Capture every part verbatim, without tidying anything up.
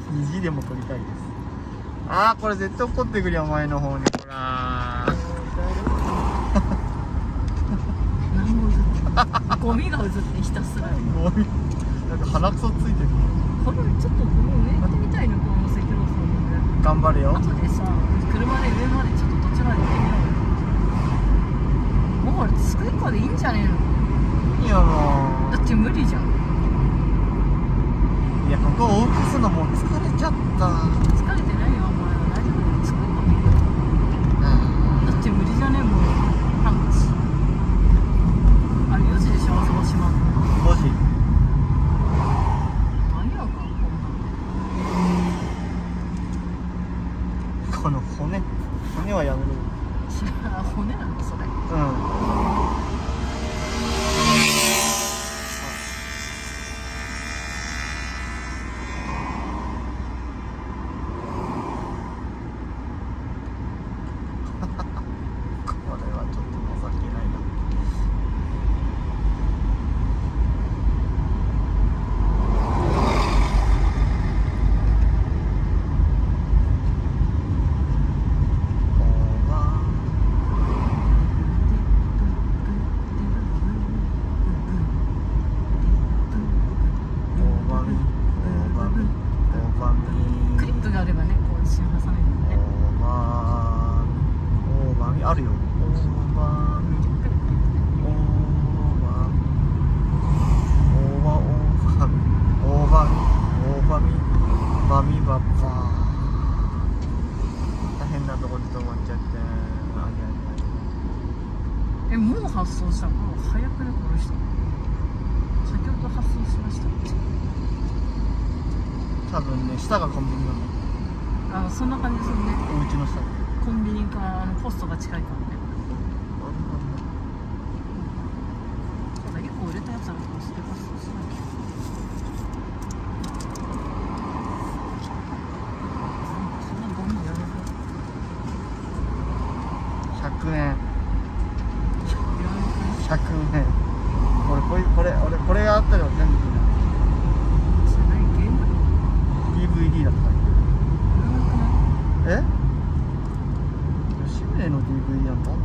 虹でも撮りたいです。あーこれ絶対怒ってくるよ前の方に。ほらー何も映ってゴミが映ってひたすらゴミなんか鼻くそついてる。 これちょっとこの上行ってみたいのこの赤道層の頑張れよ。 後でさ車で上までちょっと途中まで行ってみようよ。もう俺着く以降でいいんじゃねえの。 いやもうだって無理じゃん。 いやここを往復するのもう疲れちゃった。 疲れてないよお前は。大丈夫だよ。着く以降でいいよ。だって無理じゃねえもん。ハンカチあれよじでしょあそこ閉まんの。 ごじ。 何やかこの骨骨はやめろ。 知らない骨なんだそれ。 うんクリップがあればねこう一瞬挟めるのね。 あるよ。オーバーミオーバーミオーバーオーバーミオーバーミオーバーミバミババ大変なとこで止まっちゃって。 えもう発送したの。もう早くねこの人。先ほど発送しました。 多分ね下がコンビニなの。 あそんな感じするね。 お家の下。 コンビニかあのポストが近いからね。そうだいっこ売れたやつあるから捨てパスしなきゃ。そんなゴミやめろ。 ひゃくえんひゃくえん俺これこれ俺これがあったら全部いいな。 それ何ゲームディーブイディー だった。 いらなくない？ え吉宗の ディーブイディー なんだ。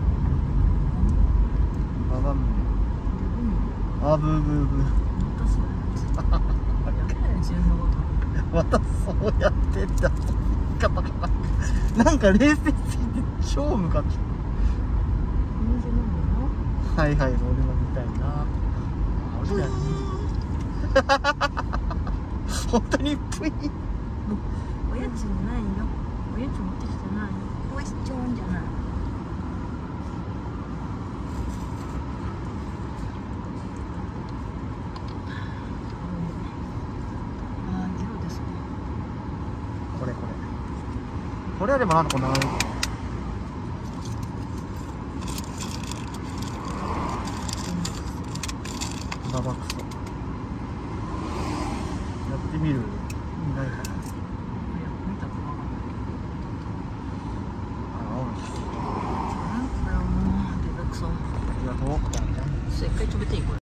わかんない。あブーブーブー。 またそれやめなよ自分のこと。 またそうやってんだ。カタカタなんか冷静すぎて超ムカつく。 水飲むの？ はいはい俺も見たいな。俺らに本当にプイン。 おやつじゃないよ。おやつ持ってきてないよ。こうしちゃうんじゃない。ああ、ゼロですね。 これこれこれあればなんかこんなのババクソやってみる。ないかな。